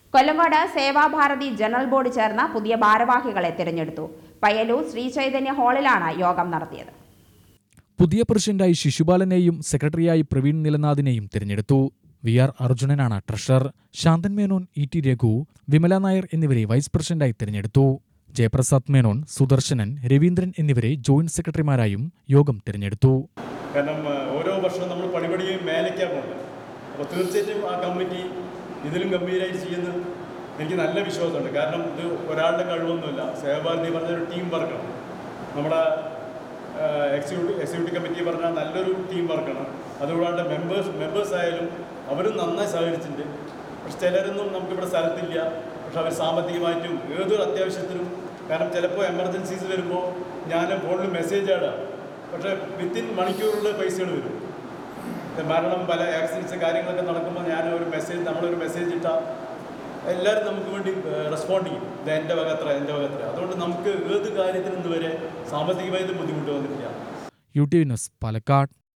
Kollengode Seva Bharati general board ചേർന്ന പുതിയ ഭാരവാഹികളെ തിരഞ്ഞെടുത്തു. പയ്യന്നൂർ ശ്രീ ചൈതന്യ ഹാളിലാണ് യോഗം നടത്തിയത്. പുതിയ പ്രസിഡന്റായി ശിശുപാലനെയും സെക്രട്ടറിയായി പ്രവീൺ നിലനാഥിനെയും തിരഞ്ഞെടുത്തു. VR അർജുനനാണ് ട്രഷറർ. ശാന്തൻ മേനോൻ, ET രഘു, വിമല നായർ എന്നിവരെ വൈസ് പ്രസിഡന്റായി തിരഞ്ഞെടുത്തു. ജയപ്രസാദ് മേനോൻ, സുദർശനൻ, രവീന്ദ്രൻ എന്നിവരെ ജോയിന്റ് സെക്രട്ടറിമാരായും യോഗം തിരഞ്ഞെടുത്തു. കാരണം ഓരോ വർഷവും നമ്മൾ പടിപടിയും മേലേക്കാണ് പോകുന്നത്. അപ്പോൾ തീർച്ചയായിട്ടും ആ കമ്മിറ്റി ഇതിലും ഗംഭീരമായിട്ട് ചെയ്യുന്നത് എനിക്ക് നല്ല വിശ്വാസമുണ്ട്. കാരണം ഇത് ഒരാളുടെ കഴിവൊന്നുമില്ല. സേവാഭാരതി പറഞ്ഞൊരു ടീം വർക്കാണ്. നമ്മുടെ എക്സിക്യൂട്ടീവ് കമ്മിറ്റി പറഞ്ഞാൽ നല്ലൊരു ടീം വർക്കാണ്. അതുകൂടാണ്ട് മെമ്പേഴ്സ് ആയാലും അവരും നന്നായി സഹകരിച്ചിട്ടുണ്ട്. പക്ഷെ ചിലരൊന്നും നമുക്കിവിടെ സ്ഥലത്തില്ല. പക്ഷെ അവർ സാമ്പത്തികമായിട്ടും ഏതൊരു അത്യാവശ്യത്തിനും, കാരണം ചിലപ്പോൾ എമർജൻസീസ് വരുമ്പോൾ ഞാൻ ഫോണിൽ മെസ്സേജ് ആടാം, പക്ഷേ വിത്തിൻ മണിക്കൂറുള്ള പൈസകൾ വരും. മരണം, പല ആക്സിഡൻസ് കാര്യങ്ങളൊക്കെ നടക്കുമ്പോൾ നമ്മളൊരു മെസ്സേജ് ഇട്ടാൽ എല്ലാവരും നമുക്ക് വേണ്ടി റെസ്പോണ്ട് ചെയ്യും. ഇത് എൻ്റെ വക അത്ര. അതുകൊണ്ട് നമുക്ക് ഏത് കാര്യത്തിനും ഇതുവരെ സാമ്പത്തികമായിട്ട് ബുദ്ധിമുട്ട് വന്നിട്ടില്ല. UTV news, Palakkad.